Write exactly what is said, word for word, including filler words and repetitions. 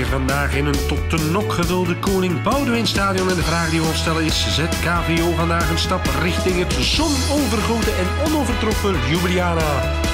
weer vandaag in een tot de nok gevulde Koning Boudewijnstadion. En de vraag die we ons stellen is: zet K V O vandaag een stap richting het zonovergoten en onovertroffen Ljubljana?